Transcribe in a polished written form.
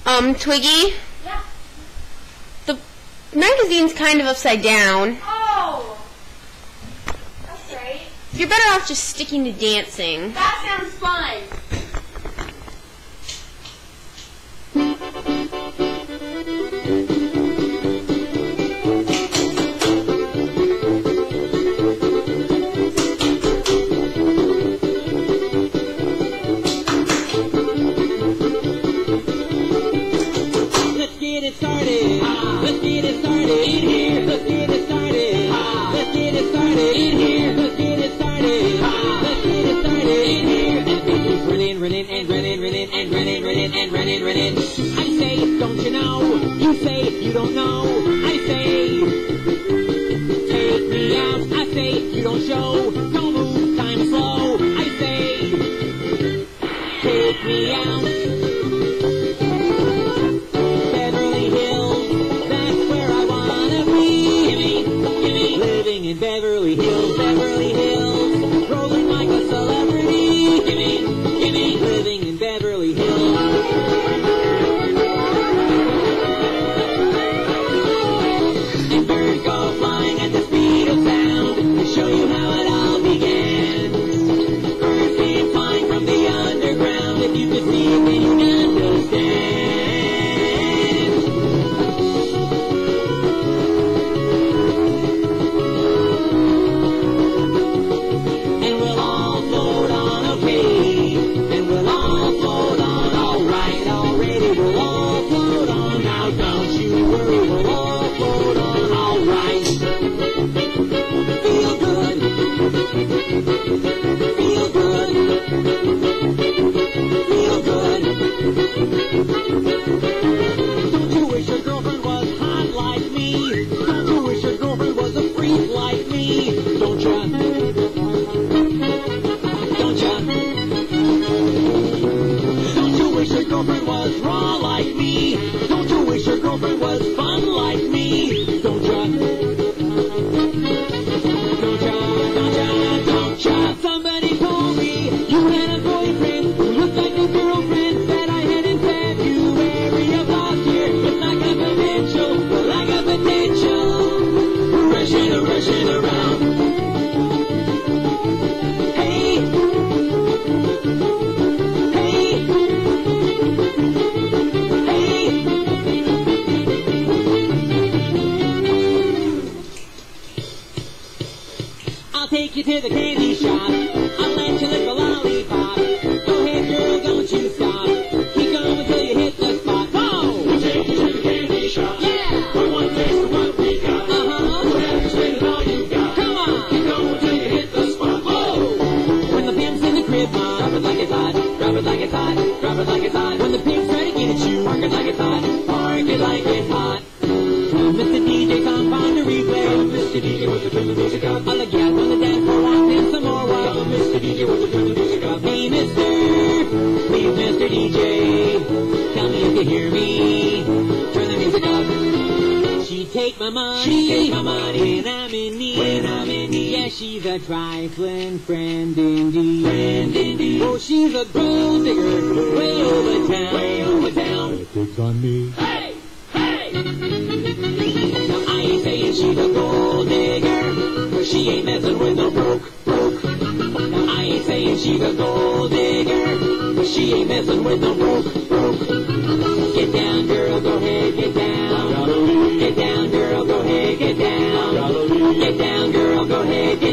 Twiggy? Yeah. The magazine's kind of upside down. Oh! That's great. You're better off just sticking to dancing. That sounds fun. Let's get it started in here. Let's get it started. Let's get it started in here. Let's get it started. Let's get it started in here. And they keep running and running and running. I say, don't you know? You say, you don't know. I say, take me out. I say, you don't show. Don't move, time is slow. I say, take me out. In Beverly Hills, rolling like a celebrity. Gimme, living in Beverly Hills. And birds go flying at the speed of sound to show you how it all began. Birds came flying from the underground. If you could see it, then you'd understand. Don't you wish your girlfriend was hot like me? Don't you wish your girlfriend was a freak like me? Don't ya? Don't ya? Don't you wish your girlfriend was raw like me? Don't you wish your girlfriend was fun like me? Don't ya? Don't ya? Don't ya? Don't ya? Somebody told me you had a boyfriend who looked like a girlfriend that I had in February of last year. It's like a potential, like a potential, rushing around. Hey, hey, hey. I'll take you to the candy shop. I'll let you lick a lollipop. Go ahead, girl, don't you stop. Keep going until you hit the spot. Whoa! We'll take you to the candy shop. Yeah! For one taste of what we got. Uh-huh. Go ahead and spend it all you got. Come on! Keep going until you hit the spot. Whoa! When the pimp's in the crib, drop it like it's hot. Drop it like it's hot. Drop it like it's hot. When the pigs try to get at you, park it like it's hot. Park it like it's hot. Mr. DJ, some find a replay. Mr. DJ, what's the turn the music up? All the gals on the dance floor, and some more while. Mr. DJ, what's the turn the music up? Hey, mister, please, Mr. DJ, tell me if you hear me. Turn the music up. She take my money, when I'm in need. Yeah, she's a trifling friend indeed. Oh, she's a gold digger, way over town. It picks on me. Hey, hey. Now I ain't saying she's a gold digger, but she ain't messing with no broke. Now I ain't saying she's a gold digger, but she ain't messing with no broke. Get down, girl, go ahead, get down. Get down, girl, go ahead, get down. Get down, girl, go ahead, get down.